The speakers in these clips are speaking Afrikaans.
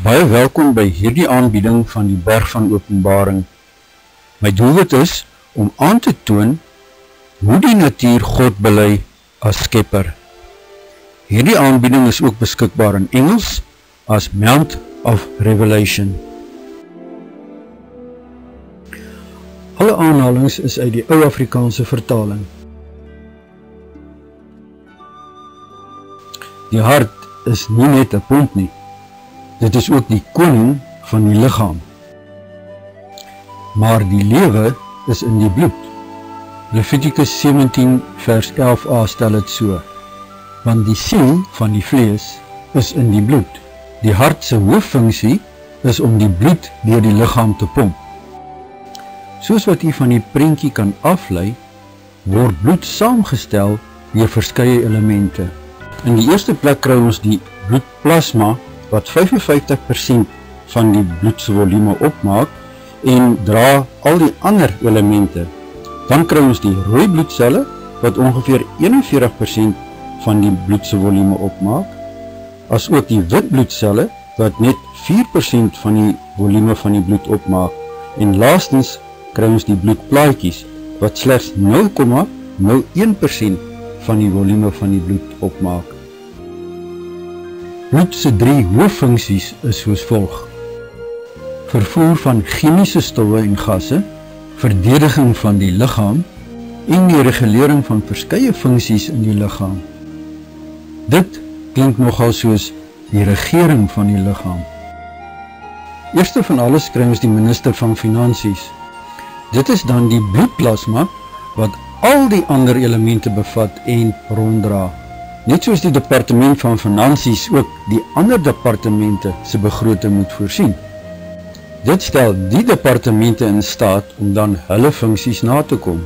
Baie welkom by hierdie aanbieding van die Berg van Openbaring. My doelwit is om aan te toon hoe die natuur God bely as skepper. Hierdie aanbieding is ook beskikbaar in Engels as Mount of Revelation. Alle aanhalings is uit die ou Afrikaanse vertaling. Die hart is nie net 'n pomp nie. Dit is ook die koning van die liggaam. Maar die lewe is in die bloed. Levitikus 17 vers 11a stel het so. Want die siel van die vlees is in die bloed. Die hart se hooffunksie is om die bloed deur die liggaam te pomp. Soos wat u van die prentjie kan aflei, word bloed saamgestel deur verskeie elemente. In die eerste plek kry ons die bloedplasma wat 55% van die bloedse volume opmaak en dra al die ander elemente. Dan kry ons die rooi bloedselle wat ongeveer 41% van die bloedse volume opmaak, as ook die wit bloedselle wat net 4% van die volume van die bloed opmaak, en laastens kry ons die bloedplaatjies wat slegs 0,01% van die volume van die bloed opmaak. Bloed se 3 hooffunksies is soos volg: vervoer van chemiese stowwe en gasse, verdediging van die liggaam en die regulering van verskeie funksies in die liggaam. Dit klink nogal soos die regering van die liggaam. Eerste van alles kry ons die minister van Finansies. Dit is dan die bloedplasma wat al die ander elemente bevat en ronddra. Net soos die departement van Finansies ook die ander departemente se begroting moet voorsien. Dit stel die departemente in staat om dan hulle funksies na te kom.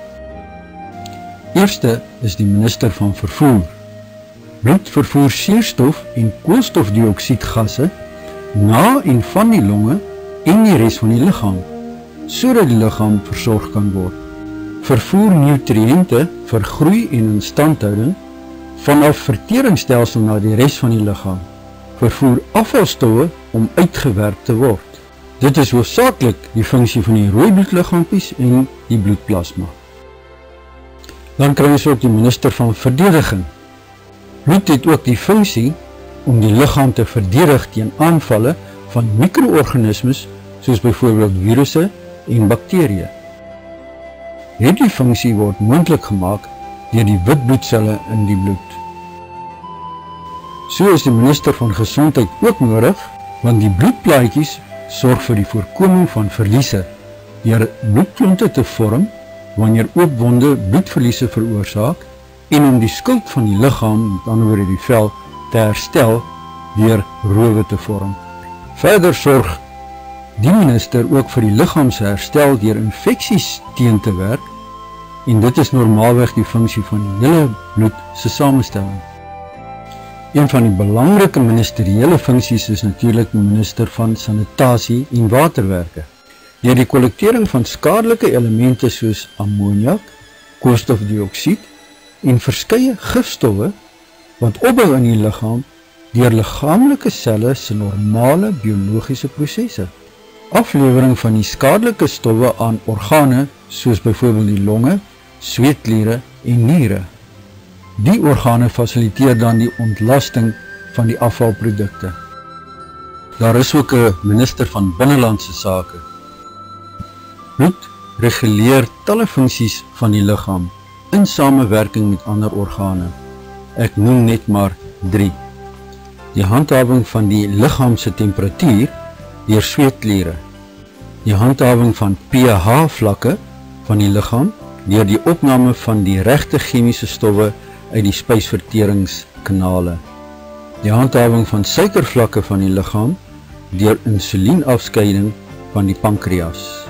Eerste is die minister van Vervoer. Bloed vervoer suurstof en koolstofdioksiedgasse na en van die longe en die res van die liggaam, sodat die liggaam versorg kan word. Vervoer nutriënte vir groei en instandhouding vanaf verteringsstelsel na die res van die liggaam. Vervoer afvalstowwe om uitgewerk te word. Dit is hoofsaaklik die funksie van die rooi bloedliggaampies en die bloedplasma. Dan kry ons ook die minister van Verdediging. Bloed het ook die funksie om die liggaam te verdedig teen aanvalle van mikroorganismes soos byvoorbeeld virusse en bakterieë. Hierdie funksie word moontlik gemaak deur die wit bloedselle in die bloed. So is die minister van Gesondheid ook nodig, want die bloedplaatjies sorg vir die voorkoming van verliese deur bloedklonte te vorm wanneer oopwonde bloedverliese veroorsaak en om die skuld van die liggaam, met ander woorde die vel, te herstel deur rowe te vorm. Verder sorg die minister ook vir die liggaamse herstel deur infeksies teen te werk, en dit is normaalweg die funksie van die hele bloed se samestelling. Een van die belangrike ministeriële funksies is natuurlik die minister van Sanitasie en Waterwerke. Deur die kollektering van skadelike elemente soos ammoniak, koolstofdioksied en verskeie gifstowwe wat opbou in die liggaam deur liggaamlike selle se normale biologiese prosesse. Aflewering van die skadelike stowwe aan organe soos byvoorbeeld die longe, sweetkliere en niere. Die organe fasiliteer dan die ontlasting van die afvalprodukte. Daar is ook 'n minister van Binnelandse Sake. Bloed reguleer talle funksies van die liggaam in samewerking met ander organe. Ek noem net maar 3. Die handhawing van die liggaam se temperatuur deur sweetkliere. Die handhawing van pH vlakke van die liggaam deur die opname van die regte chemiese stowwe uit die spysverteringskanale. Die handhawing van suikervlakke van die liggaam deur insulienafskeiding van die pankreas.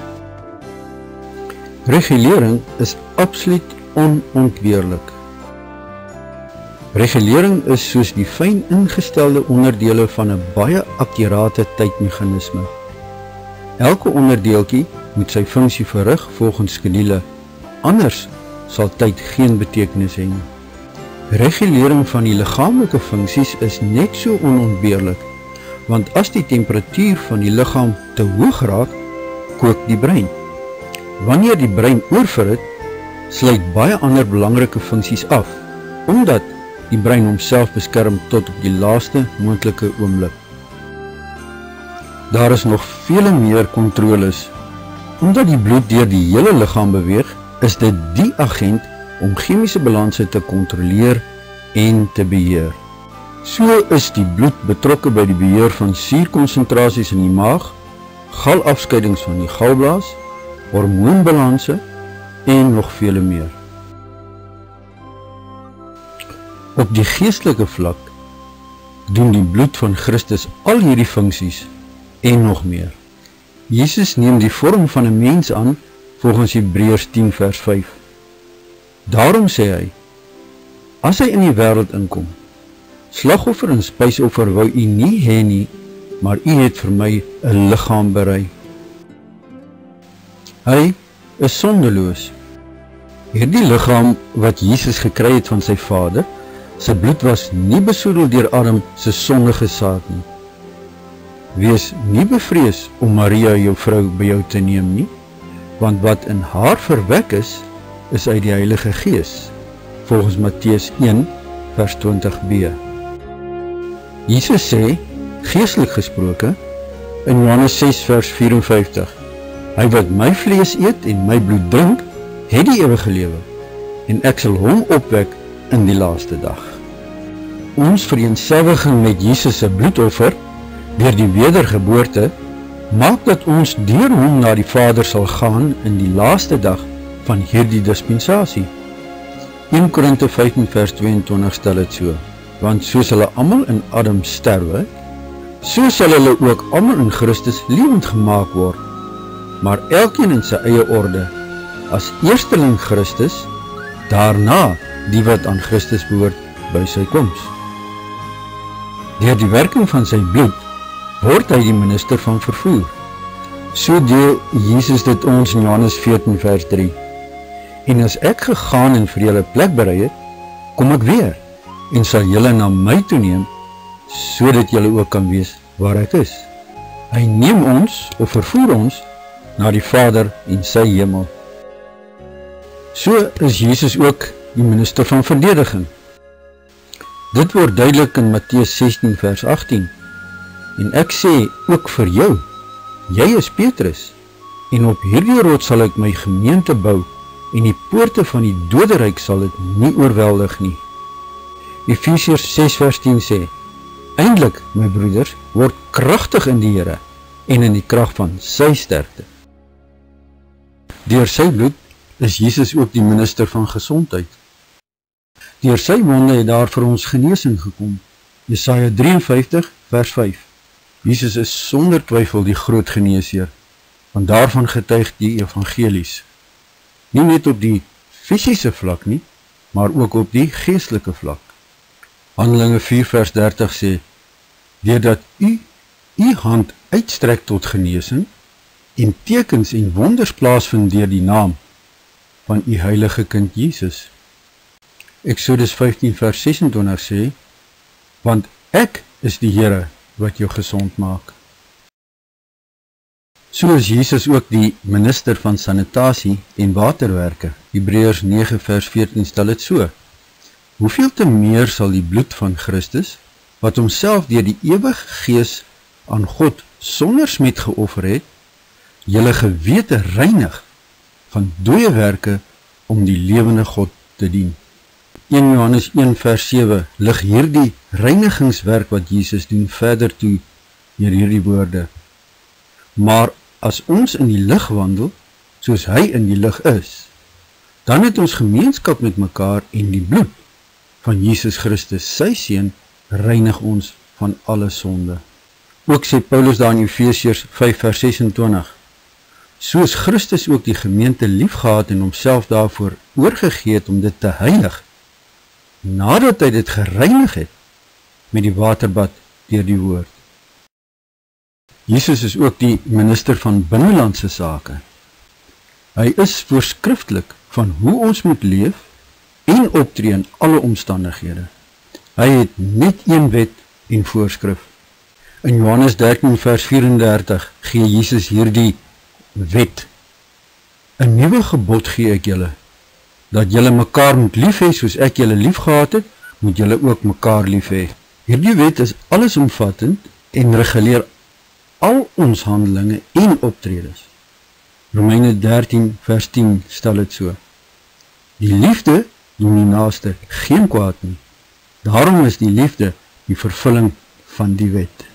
Regulering is absoluut onontbeerlik. Regulering is soos die fyn ingestelde onderdele van 'n baie akkurate tydmeganisme. Elke onderdeeltjie moet sy funksie verrig volgens skedule, anders sal tyd geen betekenis hê. Regulering van die liggaamlike funksies is net so onontbeerlik, want as die temperatuur van die liggaam te hoog raak, kook die brein. Wanneer die brein oorverhit, sluit baie ander belangrike funksies af, omdat die brein homself beskerm tot op die laaste moontlike oomblik. Daar is nog vele meer kontroles. Omdat die bloed deur die hele liggaam beweeg, is dit die agent om chemiese balanse te kontroleer en te beheer. So is die bloed betrokke by die beheer van suurkonsentrasies in die maag, galafskeidings van die galblaas, hormoonbalanse en nog vele meer. Op die geestelike vlak doen die bloed van Christus al hierdie funksies en nog meer. Jesus neem die vorm van 'n mens aan volgens Hebreërs 10 vers 5. Daarom sê hy, as hy in die wêreld inkom, slagoffer en spysoffer wou u nie hê nie, maar u het vir my 'n liggaam berei. Hy is sondeloos. Hierdie liggaam wat Jesus gekry het van sy Vader, sy bloed was nie besoedel deur Adam se sondige saad nie. Wees nie bevrees om Maria jou vrou by jou te neem nie, want wat in haar verwek is uit die Heilige Gees, volgens Matteus 1 vers 20b. Jesus sê, geestelik gesproke, in Johannes 6 vers 54, hy wat my vlees eet en my bloed drink, het die ewige lewe, en ek sal hom opwek in die laaste dag. Ons vereenselwiging met Jesus se bloedoffer, deur die wedergeboorte, maak dat ons deur hom na die Vader sal gaan in die laaste dag van hierdie dispensasie. 1 Korinte 15 vers 22 stel het so, want soos hulle almal in Adam sterwe, so sal hulle ook almal in Christus lewend gemaak word, maar elkeen in sy eie orde, as eersteling Christus, daarna die wat aan Christus behoort by sy koms. Deur die werking van sy bloed, word hy die minister van vervoer. So deel Jesus dit ons in Johannes 14 vers 3. En as ek gegaan en vir julle plek berei het, kom ek weer, en sal julle na my toe neem, sodat julle ook kan weet waar ek is. Hy neem ons, of vervoer ons, na die Vader en sy hemel. So is Jesus ook die minister van verdediging. Dit word duidelik in Matteus 16 vers 18. En ek sê ook vir jou, jy is Petrus, en op hierdie rots sal ek my gemeente bou, en die poorte van die doderyk sal dit nie oorweldig nie. Efesiërs 6 vers 10 sê, eindelik, my broeders, word kragtig in die Here, en in die krag van sy sterkte. Deur sy bloed is Jesus ook die minister van gesondheid. Deur sy wonde het daar vir ons genesing gekom. Jesaja 53 vers 5. Jesus is sonder twyfel die groot geneesheer, want daarvan getuig die evangelies. Nie net op die fisiese vlak nie, maar ook op die geestelike vlak. Handelinge 4 vers 30 sê, deurdat u hand uitstrek tot genesing, en tekens en wonders plaasvind deur die naam van u heilige kind Jesus. Exodus 15 vers 26 sê, want ek is die Here wat jou gesond maak. So is Jesus ook die minister van sanitasie en waterwerke. Hebreërs 9 vers 14 stel het so, hoeveel te meer sal die bloed van Christus, wat homself deur die ewige Gees aan God sonder smet geoffer het, julle gewete reinig van dooie werke om die lewende God te dien. 1 Johannes 1 vers 7 lig hierdie reinigingswerk wat Jesus doen verder toe deur hierdie woorde. Maar as ons in die lig wandel, soos hy in die lig is, dan het ons gemeenskap met mekaar en die bloed van Jesus Christus, sy seun, reinig ons van alle sonde. Ook sê Paulus daar in Efesiërs 5 vers 26, soos Christus ook die gemeente liefgehad en homself daarvoor oorgegee het om dit te heilig, nadat hy dit gereinig het met die waterbad deur die woord. Jesus is ook die minister van binnelandse sake. Hy is voorskriftelik van hoe ons moet leef en optree in alle omstandighede. Hy het net een wet en voorskrif. In Johannes 13 vers 34 gee Jesus hierdie wet. 'n Nuwe gebod gee ek julle, dat julle mekaar moet lief hê soos ek julle lief gehad het, moet julle ook mekaar lief hê. Hierdie wet is allesomvattend en reguleer al ons handelinge en optredes. Romeine 13 vers 10 stel dit so. Die liefde doen die naaste geen kwaad nie. Daarom is die liefde die vervulling van die wet.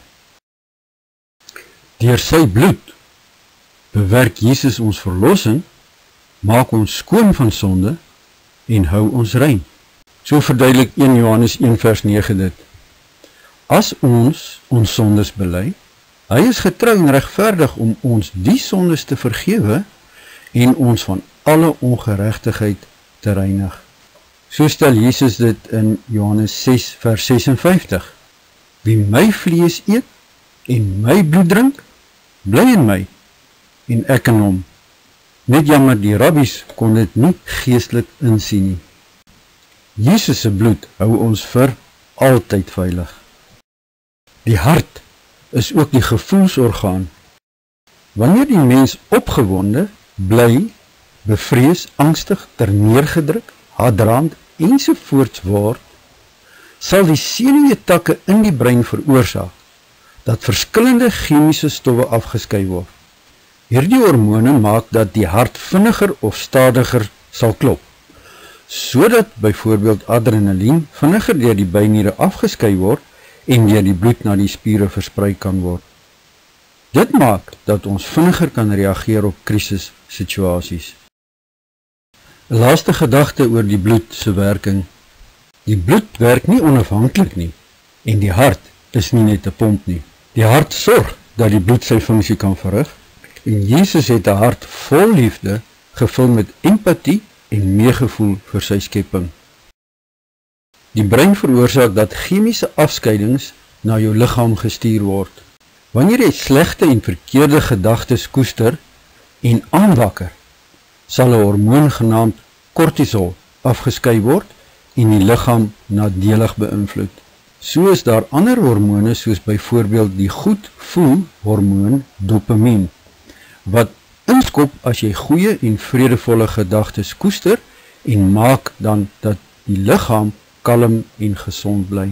Deur sy bloed bewerk Jesus ons verlossing, maak ons skoon van sonde en hou ons rein. So verduidelik 1 Johannes 1 vers 9 dit. As ons sondes bely, hy is getrou en regverdig om ons die sondes te vergewe en ons van alle ongeregtigheid te reinig. So stel Jesus dit in Johannes 6 vers 56. Wie my vlees eet en my bloed drink, bly in my en ek in hom. Net jammer, die rabbies kon dit nie geestelik insien nie. Jesus se bloed hou ons vir altyd veilig. Die hart is ook die gevoelsorgaan. Wanneer die mens opgewonde, bly, bevrees, angstig, terneergedruk, hadrand ensovoorts word, sal die senuweetakke in die brein veroorsaak dat verskillende chemiese stowwe afgeskei word. Hierdie hormone maak dat die hart vinniger of stadiger sal klop, sodat byvoorbeeld adrenalien vinniger deur die byniere afgeskei word en deur die bloed na die spiere versprei kan word. Dit maak dat ons vinniger kan reageer op krisissituasies. 'n Laaste gedagte oor die bloed se werking. Die bloed werk nie onafhanklik nie en die hart is nie net 'n pomp nie. Die hart sorg dat die bloed sy funksie kan verrig en Jesus het 'n hart vol liefde gevul met empatie en meegevoel vir sy skepping. Die brein veroorsaak dat chemiese afskeidings na jou liggaam gestuur word. Wanneer jy slegte en verkeerde gedagtes koester en aanwakker, sal 'n hormoon genaamd kortisol afgeskei word en die liggaam nadelig beïnvloed. So is daar ander hormone soos byvoorbeeld die goed voel hormoon dopamien, wat inskop as jy goeie en vredevolle gedagtes koester en maak dan dat die liggaam kalm en gesond bly.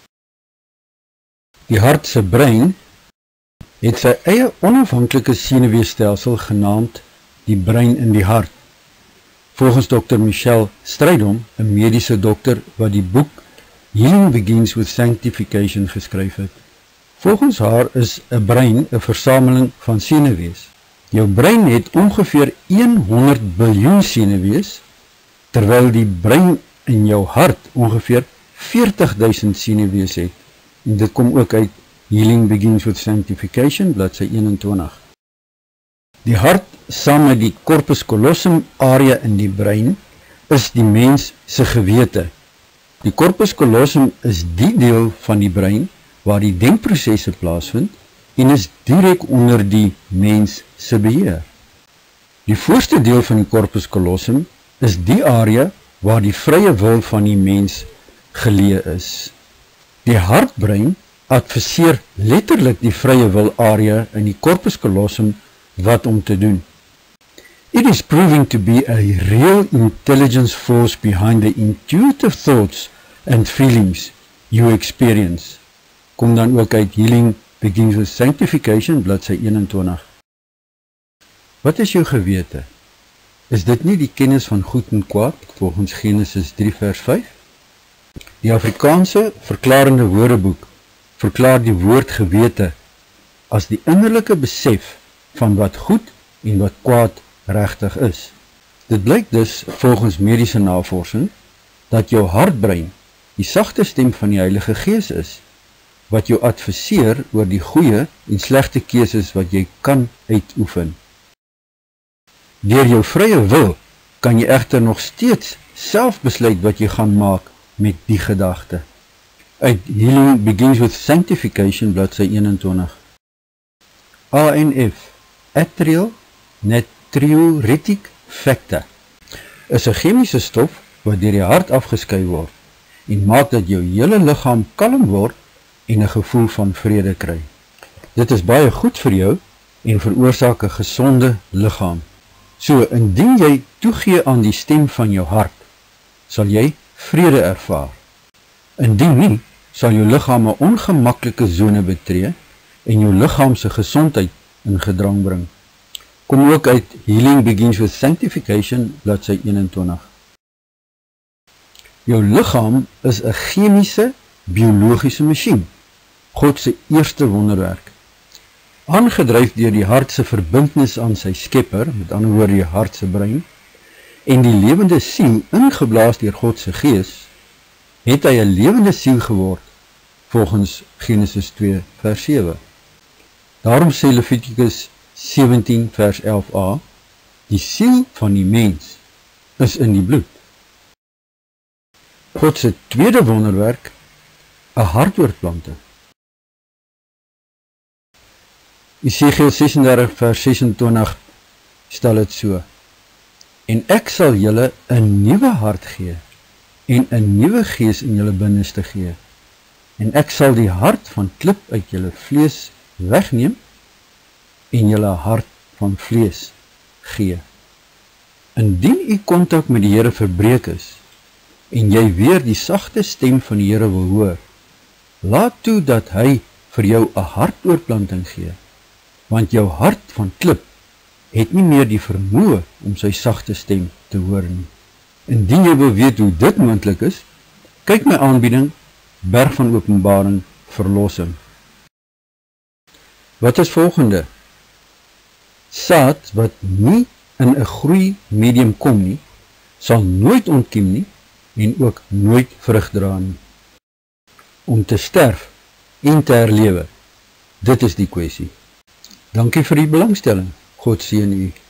Die hart se brein het sy eie onafhanklike senuweestelsel genaamd die brein in die hart. Volgens Dr. Michelle Strydom, 'n mediese dokter wat die boek Healing Begins with Sanctification geskryf het. Volgens haar is 'n brein 'n versameling van senuwees. Jou brein het ongeveer 100 biljoen senuwees, terwyl die brein in jou hart ongeveer 40.000 senuwees het. En dit kom ook uit Healing Begins with Sanctification, bladsy 21. Die hart, saam met die corpus callosum area in die brein, is die mens se gewete. Die corpus callosum is die deel van die brein waar die denkprosesse plaasvind en is direk onder die mens se beheer. Die voorste deel van die corpus callosum is die area waar die vrye wil van die mens geleë is. Die hartbrein adviseer letterlik die vrye wil area in die corpus callosum wat om te doen. It is proving to be a real intelligence force behind the intuitive thoughts and feelings you experience. Kom dan ook uit Healing Begins with Sanctification, bladsy 21. Wat is jou gewete? Is dit nie die kennis van goed en kwaad, volgens Genesis 3 vers 5? Die Afrikaanse verklarende woordeboek verklaar die woord gewete as die innerlike besef van wat goed en wat kwaad regtig is. Dit blyk dus volgens mediese navorsing dat jou hartbrein die sagte stem van die Heilige Gees is, wat jou adviseer oor die goeie en slegte keuses wat jy kan uitoefen. Deur jou vrye wil kan jy egter nog steeds self besluit wat jy gaan maak met die gedagte. Uit Healing Begins with Sanctification, bladsy 21. ANF, atrial natriuretic factor, is 'n chemiese stof wat deur die hart afgeskei word en maak dat jou hele liggaam kalm word en 'n gevoel van vrede kry. Dit is baie goed vir jou en veroorsaak 'n gesonde liggaam. So, indien jy toegee aan die stem van jou hart, sal jy vrede ervaar. Indien nie, sal jou liggaam 'n ongemaklike sone betree en jou liggaam se gesondheid in gedrang bring. Kom ook uit Healing Begins with Sanctification, bladsy 21. Jou liggaam is 'n chemiese, biologiese masjien, God se eerste wonderwerk. Aangedryf deur die hart se verbintenis aan sy skepper, met ander woorde die hart se brein, en die lewende siel ingeblaas deur God se gees, het hy 'n lewende siel geword, volgens Genesis 2 vers 7. Daarom sê Levitikus 17 vers 11a, die siel van die mens is in die bloed. God se tweede wonderwerk, 'n hartoortplanting. Esegiel 36 vers 26 stel dit so: En ek sal julle 'n nuwe hart gee en 'n nuwe gees in julle binneste gee, en ek sal die hart van klip uit julle vlees wegneem en julle hart van vlees gee. Indien u kontak met die Here verbreek is en jy weer die sagte stem van die Here wil hoor, laat toe dat hy vir jou 'n hartoortplanting gee, want jou hart van klip het nie meer die vermoë om sy sagte stem te hoor nie. Indien jy wil weet hoe dit moontlik is, kyk my aanbieding Berg van Openbaring Verlossing. Wat is volgende? Saad wat nie in 'n groei medium kom nie, sal nooit ontkiem nie en ook nooit vrug dra nie. Om te sterf en te herlewe, dit is die kwessie. Dankie vir die belangstelling. God seën u.